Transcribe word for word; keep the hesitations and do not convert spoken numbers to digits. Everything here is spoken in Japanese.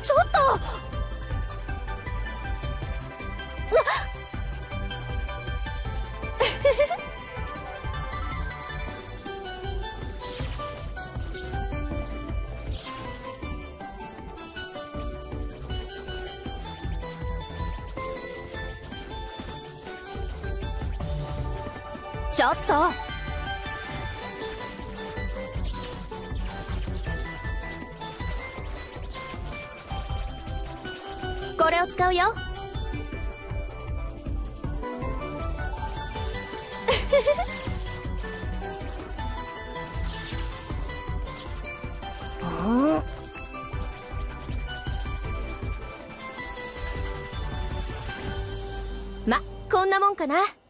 ちょっと。ちょっと。これを使うよ。ま、こんなもんかな。